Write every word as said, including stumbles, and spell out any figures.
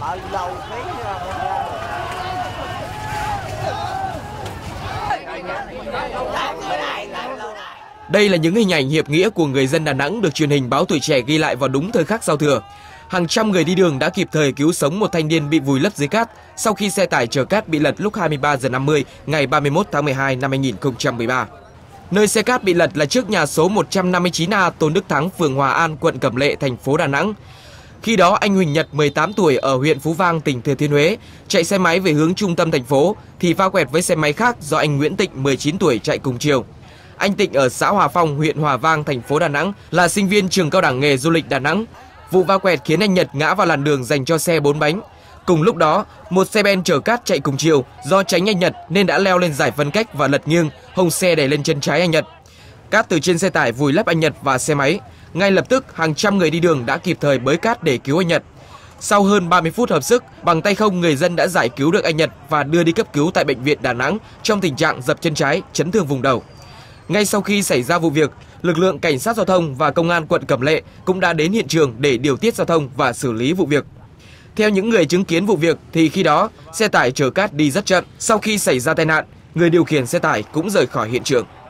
Đây là những hình ảnh hiệp nghĩa của người dân Đà Nẵng được truyền hình báo Tuổi Trẻ ghi lại vào đúng thời khắc giao thừa. Hàng trăm người đi đường đã kịp thời cứu sống một thanh niên bị vùi lấp dưới cát sau khi xe tải chở cát bị lật lúc hai mươi ba giờ năm mươi ngày ba mươi mốt tháng mười hai năm hai nghìn không trăm mười ba. Nơi xe cát bị lật là trước nhà số một trăm năm mươi chín A Tôn Đức Thắng, phường Hòa An, quận Cẩm Lệ, thành phố Đà Nẵng. Khi đó, anh Huỳnh Nhật, mười tám tuổi, ở huyện Phú Vang, tỉnh Thừa Thiên Huế, chạy xe máy về hướng trung tâm thành phố thì va quẹt với xe máy khác do anh Nguyễn Tịnh, mười chín tuổi, chạy cùng chiều. Anh Tịnh ở xã Hòa Phong, huyện Hòa Vang, thành phố Đà Nẵng, là sinh viên trường cao đẳng nghề du lịch Đà Nẵng. Vụ va quẹt khiến anh Nhật ngã vào làn đường dành cho xe bốn bánh. Cùng lúc đó, một xe ben chở cát chạy cùng chiều do tránh anh Nhật nên đã leo lên giải phân cách và lật nghiêng, hông xe đè lên chân trái anh Nhật. Cát từ trên xe tải vùi lấp anh Nhật và xe máy. Ngay lập tức, hàng trăm người đi đường đã kịp thời bới cát để cứu anh Nhật. Sau hơn ba mươi phút hợp sức, bằng tay không người dân đã giải cứu được anh Nhật và đưa đi cấp cứu tại bệnh viện Đà Nẵng trong tình trạng dập chân trái, chấn thương vùng đầu. Ngay sau khi xảy ra vụ việc, lực lượng cảnh sát giao thông và công an quận Cẩm Lệ cũng đã đến hiện trường để điều tiết giao thông và xử lý vụ việc. Theo những người chứng kiến vụ việc thì khi đó, xe tải chở cát đi rất chậm. Sau khi xảy ra tai nạn, người điều khiển xe tải cũng rời khỏi hiện trường.